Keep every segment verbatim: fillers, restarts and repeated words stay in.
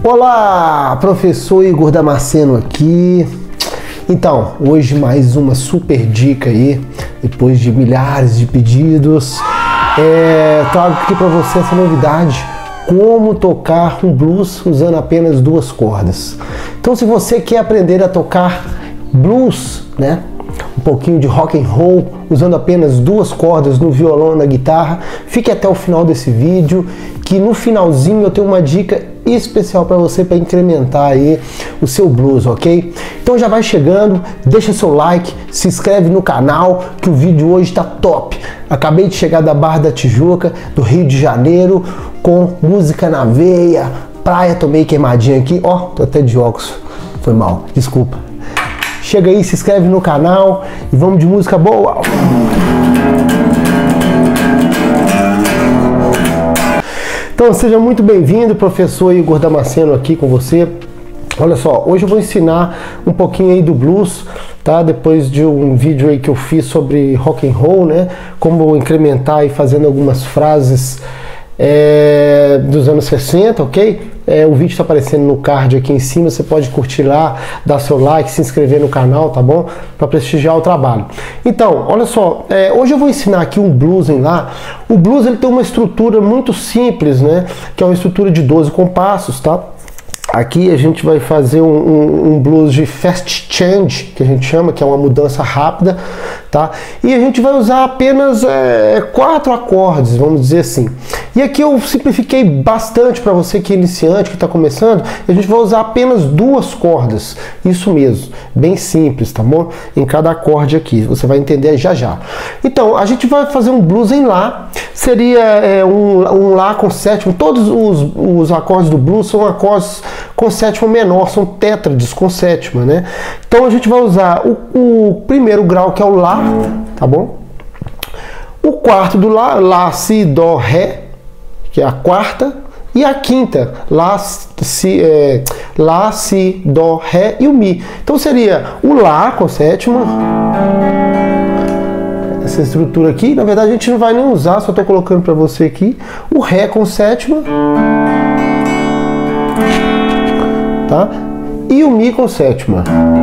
Olá, professor Igor Damasceno aqui. Então, hoje mais uma super dica aí, depois de milhares de pedidos. É, trago aqui para você essa novidade, como tocar um blues usando apenas duas cordas. Então, se você quer aprender a tocar blues, né, um pouquinho de rock and roll, usando apenas duas cordas no violão e na guitarra, fique até o final desse vídeo, que no finalzinho eu tenho uma dica especial para você para incrementar aí o seu blues, ok? Então já vai chegando, deixa seu like, se inscreve no canal, que o vídeo hoje tá top. Acabei de chegar da Barra da Tijuca, do Rio de Janeiro, com música na veia, praia, tomei queimadinha aqui, ó, tô até de óculos, foi mal, desculpa. Chega aí, se inscreve no canal e vamos de música boa! Então seja muito bem-vindo, professor Igor Damasceno aqui com você. Olha só, hoje eu vou ensinar um pouquinho aí do blues, tá? Depois de um vídeo aí que eu fiz sobre rock and roll, né? Como incrementar e fazendo algumas frases é, dos anos sessenta, ok? É, o vídeo está aparecendo no card aqui em cima, você pode curtir lá, dar seu like, se inscrever no canal, tá bom? Para prestigiar o trabalho. Então, olha só, é, hoje eu vou ensinar aqui um blues em lá. O blues ele tem uma estrutura muito simples, né? Que é uma estrutura de doze compassos, tá? Aqui a gente vai fazer um, um, um blues de fast change, que a gente chama, que é uma mudança rápida, tá? E a gente vai usar apenas é, quatro acordes, vamos dizer assim. E aqui eu simplifiquei bastante para você que é iniciante, que está começando, a gente vai usar apenas duas cordas, isso mesmo, bem simples, tá bom? Em cada acorde aqui, você vai entender já já. Então, a gente vai fazer um blues em Lá, seria é, um, um Lá com sétima, todos os, os acordes do blues são acordes com sétima menor, são tétrades com sétima, né? Então a gente vai usar o, o primeiro grau, que é o Lá, tá bom? O quarto do Lá, Lá, Si, Dó, Ré, que é a quarta, e a quinta, Lá, Si, é, Lá, Si, Dó, Ré e o Mi. Então seria o Lá com sétima, essa estrutura aqui, na verdade a gente não vai nem usar, só estou colocando para você aqui, o Ré com sétima, tá? E o Mi com sétima.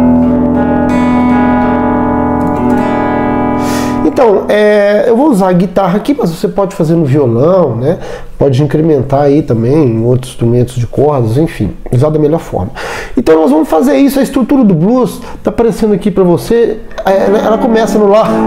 Então, é, eu vou usar a guitarra aqui, mas você pode fazer no violão, né? Pode incrementar aí também em outros instrumentos de cordas, enfim, usar da melhor forma. Então nós vamos fazer isso, a estrutura do blues tá aparecendo aqui para você, ela começa no Lá.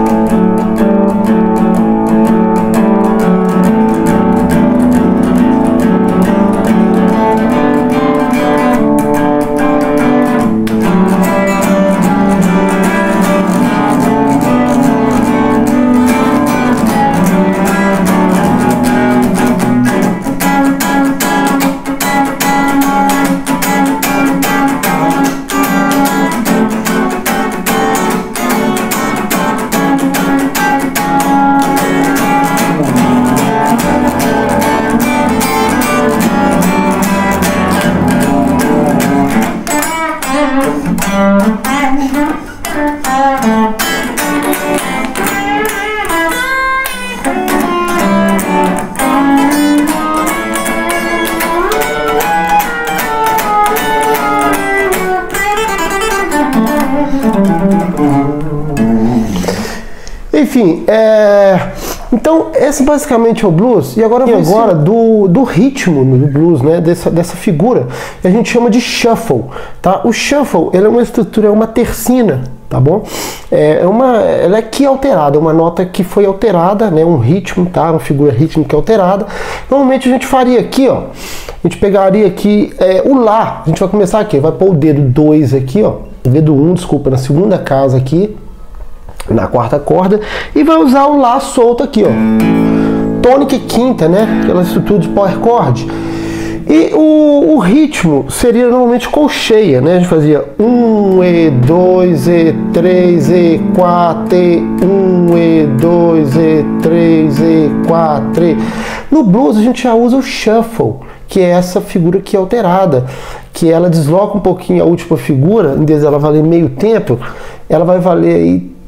Enfim, é... então esse basicamente é o blues. E agora eu vou agora do, do ritmo do blues, né? Dessa, dessa figura que a gente chama de shuffle, tá? O shuffle, ele é uma estrutura, é uma tercina, tá bom? É uma, ela é aqui alterada, uma nota que foi alterada, né? Um ritmo, tá? Uma figura rítmica alterada. Normalmente a gente faria aqui, ó. A gente pegaria aqui é, o Lá. A gente vai começar aqui, vai pôr o dedo dois aqui, ó. O dedo um, desculpa, na segunda casa aqui, na quarta corda, e vai usar o Lá solto aqui, ó. Tônica e quinta, né? Aquela estrutura de power chord. E o, o ritmo seria normalmente colcheia, né? A gente fazia um, E, dois, E, três, E, quatro, E, um, E, dois, E, três, E, quatro, E. No blues a gente já usa o shuffle, que é essa figura aqui alterada, que ela desloca um pouquinho a última figura, em vez dela valer meio tempo, ela vai valer aí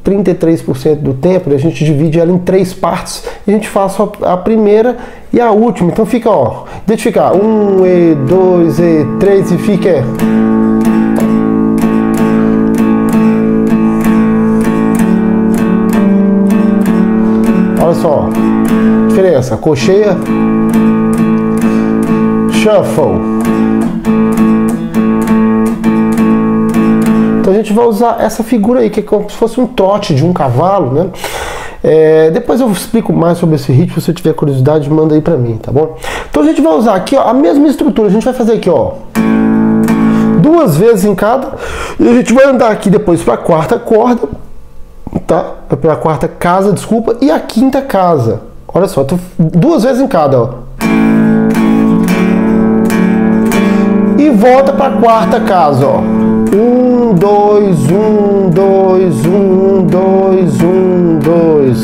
trinta e três por cento do tempo, a gente divide ela em três partes e a gente faz a primeira e a última. Então fica, ó, deixa eu ficar um e dois e três e fica. Olha só, diferença, colcheia, shuffle. Então a gente vai usar essa figura aí, que é como se fosse um trote de um cavalo, né? É, depois eu explico mais sobre esse ritmo, se você tiver curiosidade, manda aí pra mim, tá bom? Então a gente vai usar aqui, ó, a mesma estrutura, a gente vai fazer aqui, ó, duas vezes em cada, e a gente vai andar aqui depois pra quarta corda, tá? Pra quarta casa, desculpa, e a quinta casa. Olha só, tô, duas vezes em cada, ó. E volta pra quarta casa, ó. Um, dois, um, dois, um, dois, um, dois.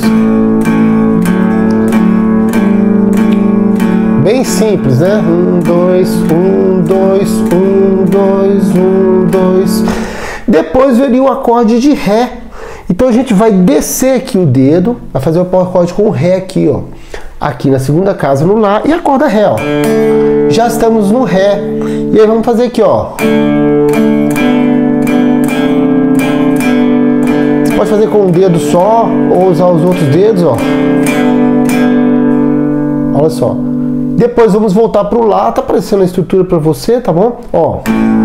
Bem simples, né? Um, dois, um, dois, um, dois, um, dois. Depois viria o acorde de Ré. Então a gente vai descer aqui o dedo, vai fazer o acorde com o Ré aqui, ó. Aqui na segunda casa no Lá e a corda Ré, ó. Já estamos no Ré. E aí vamos fazer aqui, ó. Você pode fazer com um dedo só ou usar os outros dedos, ó. Olha só. Depois vamos voltar pro Lá, tá aparecendo a estrutura para você, tá bom? Ó.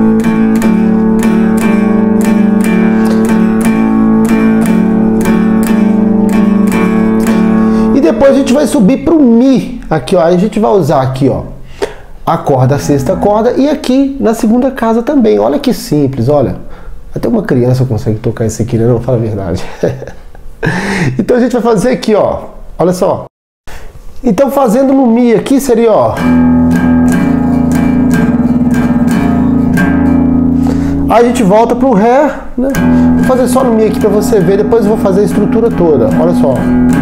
Depois a gente vai subir para o Mi, aqui ó, a gente vai usar aqui ó, a corda, a sexta corda e aqui na segunda casa também, olha que simples, olha, até uma criança consegue tocar isso aqui, né? Não, fala a verdade. Então a gente vai fazer aqui ó, olha só, então fazendo no Mi aqui seria ó, aí a gente volta para o Ré, né? Vou fazer só no Mi aqui para você ver, depois eu vou fazer a estrutura toda, olha só.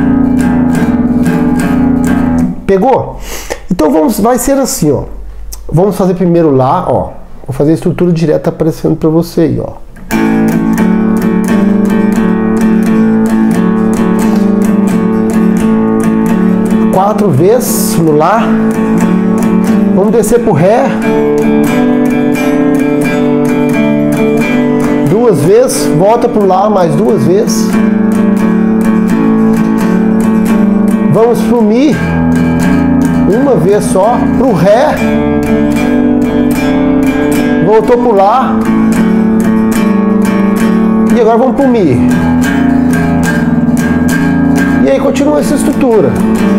Pegou? Então vamos, vai ser assim, ó. Vamos fazer primeiro Lá, ó. Vou fazer a estrutura direta aparecendo para você aí, ó. Quatro vezes no Lá. Vamos descer pro Ré. Duas vezes, volta pro Lá mais duas vezes. Vamos pro Mi. Uma vez só, pro Ré, voltou pro Lá, e agora vamos pro Mi. E aí continua essa estrutura.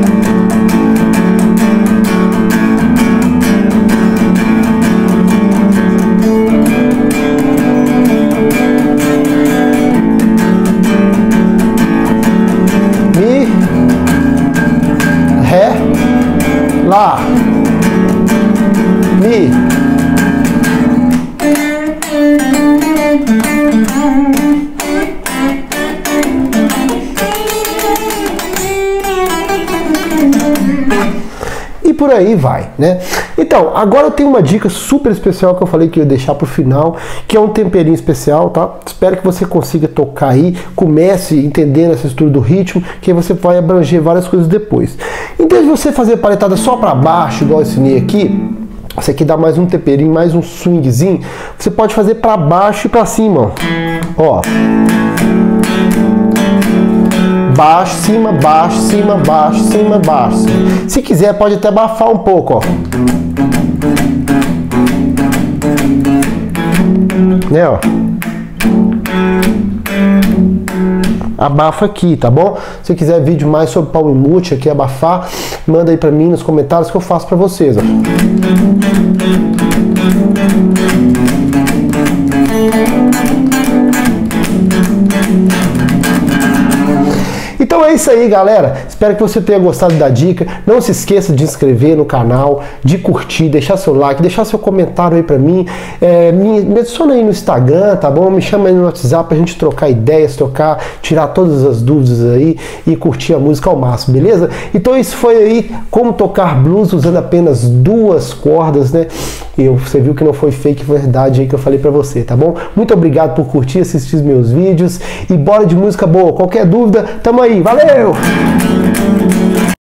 Mi, Ré, Lá, Mi. E por aí vai, né? Então, agora eu tenho uma dica super especial que eu falei que eu ia deixar pro final, que é um temperinho especial, tá? Espero que você consiga tocar aí, comece entendendo essa estrutura do ritmo, que aí você vai abranger várias coisas depois. Em vez de você fazer paletada só para baixo, igual eu ensinei aqui, você aqui dá mais um temperinho, mais um swingzinho, você pode fazer para baixo e para cima, ó. Ó. Baixo, cima, baixo, cima, baixo, cima, baixo. Se quiser, pode até abafar um pouco, ó. Né, ó. Abafa aqui, tá bom? Se quiser vídeo mais sobre palm mute aqui, abafar, manda aí pra mim nos comentários que eu faço pra vocês, ó. Então é é isso aí, galera. Espero que você tenha gostado da dica. Não se esqueça de inscrever no canal, de curtir, deixar seu like, deixar seu comentário aí pra mim. É, me, me adiciona aí no Instagram, tá bom? Me chama aí no WhatsApp pra gente trocar ideias, trocar, tirar todas as dúvidas aí e curtir a música ao máximo, beleza? Então isso foi aí como tocar blues usando apenas duas cordas, né? E você viu que não foi fake, verdade aí que eu falei pra você, tá bom? Muito obrigado por curtir, assistir os meus vídeos e bora de música boa. Qualquer dúvida, tamo aí. Valeu!